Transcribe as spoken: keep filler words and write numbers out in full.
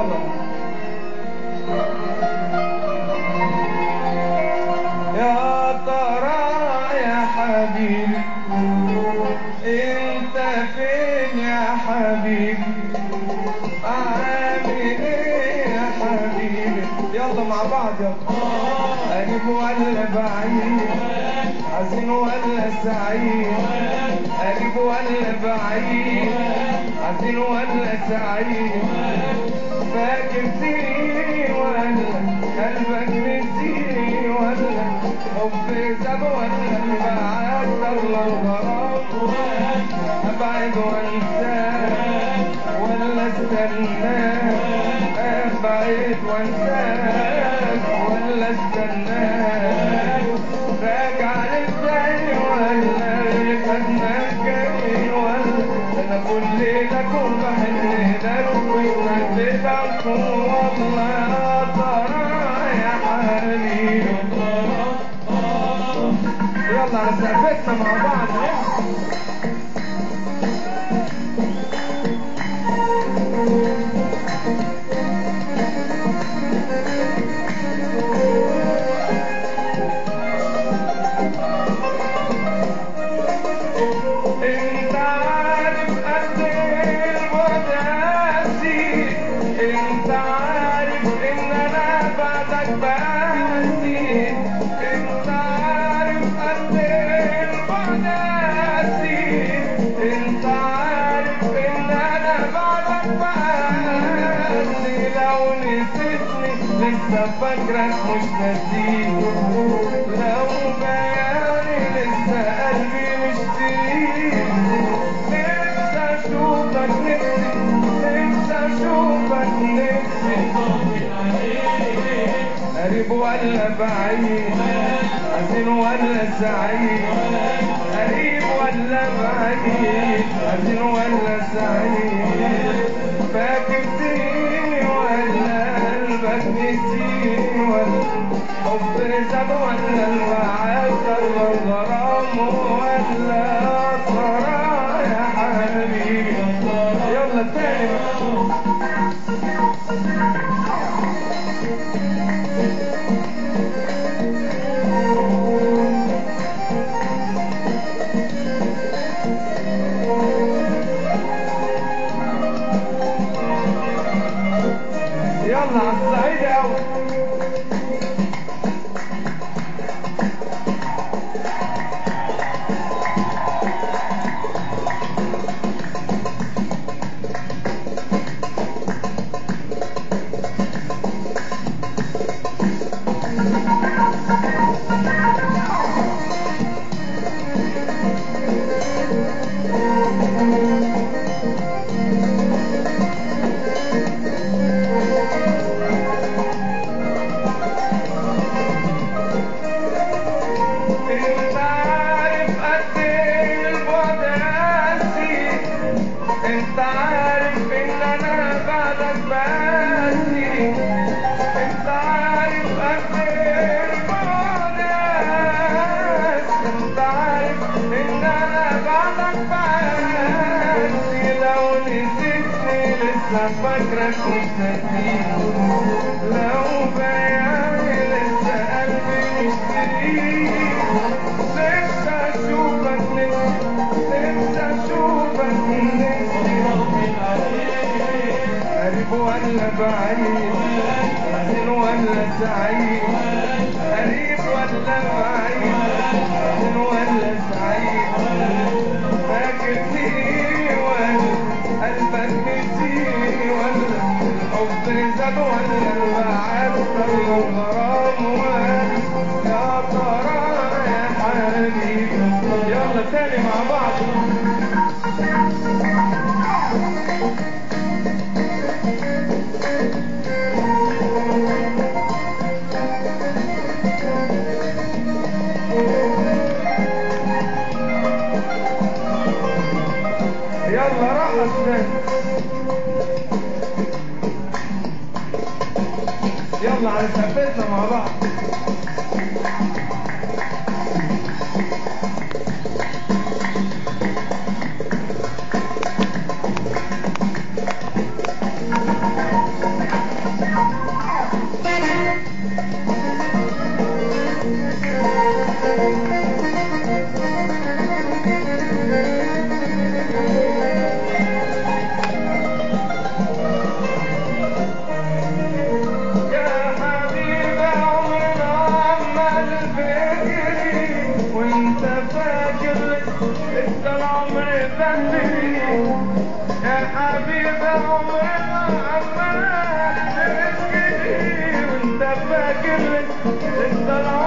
يلا. يا ترى يا حبيبي انت فين يا حبيبي، عامل ايه يا حبيبي؟ يلا مع بعض يلا. قريب ولا بعيد، حزين ولا سعيد، قريب ولا بعيد، حزين ولا سعيد، فاكر فيني ولا قلبك نسيني، ولا حب ساب ولا بعد الله الغرام، ابعد وانساك ولا استناك، ابعد وانساك ولا استناك، راجع للتاني ولا خدناك جاي، ولا انا كل ليله كون بحن لك وانت بتعرفوا والله. يا ترى يا حبيبي يلا على سقفتنا مع بعض. انت عارف قد ايه البعد قاسي، انت عارف ان انا بعدك بقاسي، انت عارف قد ايه البعد قاسي، انت عارف ان انا بعدك بقاسي، لو نسيتني لسه فاكرك مش ناسيك، لو بياني لسه قلبي مشتريك، نفسي اشوفك نفسي نفسي اشوفك نفسي، قريب ولا بعيد، حزين ولا سعيد، قريب ولا بعيد، حزين ولا سعيد، فاكر فيني ولا قلبك نسيني، ولا حب ساب ولا البعاد ولا الغرام، ولا ترى يا حبيبي. يلا تاني يلا على الصعيد اوي. انت عارف قد ايه البعد قاسي، انت عارف ان انا بعدك بقاسي، انت عارف قد ايه البعد قاسي، انت عارف ان انا بعدك بقاسي، لو نسيتني لسه فاكرك مش ناسيك، لو بياني لسه قلبي مشتريك، نفسي اشوفك نفسي نفسي اشوفك نفسي، قريب ولا بعيد، حزين ولا سعيد، قريب ولا بعيد، حزين ولا سعيد، فاكر فيني ولا قلبك نسيني، ولا الحب زاد ولا البعاد ولا الغرام، ولا يا ترى يا حبيبي. يلا تاني مع بعض. يلا رقص تاني. يلا على سقفتنا مع بعض. انت العمر